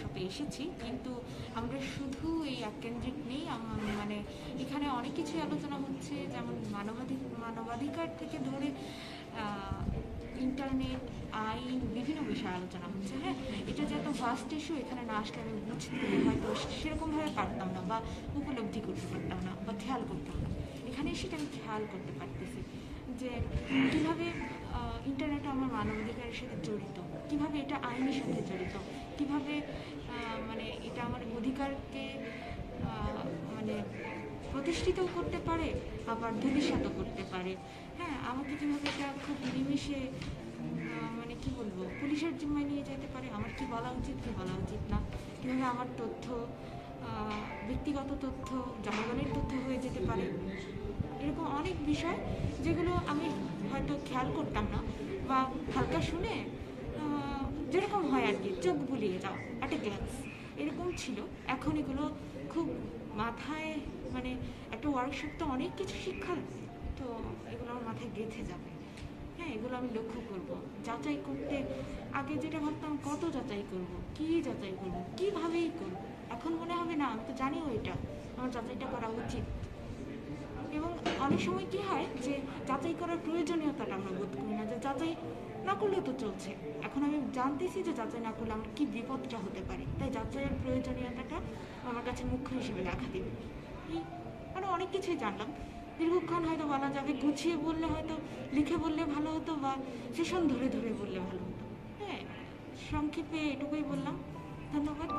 সাথে এসেছি, কিন্তু আমরা শুধু এই এককেন্দ্রিক নেই। মানে এখানে অনেক কিছুই আলোচনা হচ্ছে, যেমন মানবাধিকার থেকে ধরে ইন্টারনেট, আইন, বিভিন্ন বিষয়ে আলোচনা হচ্ছে। হ্যাঁ, এটা যে এত ভাস্ট ইস্যু, এখানে না আসলে আমি বুঝতে হয়তো সেরকমভাবে পারতাম না, বা উপলব্ধি করতে পারতাম না, বা খেয়াল করতাম না। এখানে সেটা আমি খেয়াল করতে পারতেছি যে কীভাবে ইন্টারনেট আমার মানবাধিকারের সাথে জড়িত, কিভাবে এটা আইনের সাথে জড়িত, কিভাবে মানে এটা আমার অধিকারকে মানে প্রতিষ্ঠিতও করতে পারে, আবার ধূলিসাৎও করতে পারে। হ্যাঁ, আমাকে কীভাবে এটা খুব নিমেষে মানে কি বলবো, পুলিশের জিম্মায় নিয়ে যেতে পারে, আমার কি বলা উচিত কি বলা উচিত না, কীভাবে আমার তথ্য, ব্যক্তিগত তথ্য, জনগণের তথ্য হয়ে যেতে পারে। এরকম অনেক বিষয় যেগুলো আমি হয়তো খেয়াল করতাম না, বা হালকা শুনে যেরকম হয় আর কি, চোখ বুলিয়ে যাও অ্যাট এ গ্ল্যান্স, এরকম ছিল। এখন এগুলো খুব মাথায়, মানে একটা ওয়ার্কশপ তো অনেক কিছু শিক্ষা, তো এগুলো আমার মাথায় গেঁথে যাবে। হ্যাঁ, এগুলো আমি লক্ষ্য করব, যাচাই করতে। আগে যেটা ভাবতাম কত যাচাই করব, কি যাচাই করব, কীভাবেই করব, এখন মনে হবে না, আমি তো জানিও এটা আমার যাচাইটা করা উচিত। এবং অনেক সময় কি হয় যে যাচাই করার প্রয়োজনীয়তাটা আমরা বোধ করি না, যে যাচাই না করলেও তো চলছে। এখন আমি জানতেছি যে যাচাই না করলে আমার কী বিপদটা হতে পারে, তাই যাচাইয়ের প্রয়োজনীয়তাটা আমার কাছে মুখ্য হিসেবে দেখা দেবে। এই মানে অনেক কিছুই জানলাম। দীর্ঘক্ষণ হয়তো বলা যাবে, গুছিয়ে বললে হয়তো, লিখে বললে ভালো হতো, বা সেশন ধরে ধরে বললে ভালো হতো। হ্যাঁ, সংক্ষেপে এটুকুই বললাম। ধন্যবাদ।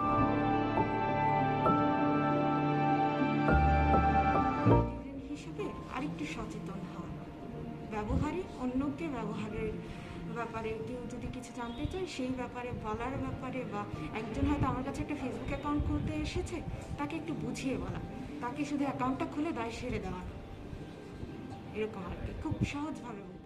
হিসেবে আরেকটু সচেতন হওয়া, ব্যবহারে, অন্যকে ব্যবহারের ব্যাপারে কেউ যদি কিছু জানতে চায় সেই ব্যাপারে বলার ব্যাপারে, বা একজন হয়তো আমার কাছে একটা ফেসবুক অ্যাকাউন্ট খুলতে এসেছে, তাকে একটু বুঝিয়ে বলা, তাকে শুধু অ্যাকাউন্টটা খুলে দায় সেরে দেওয়া, এরকম আর কি, খুব সহজভাবে।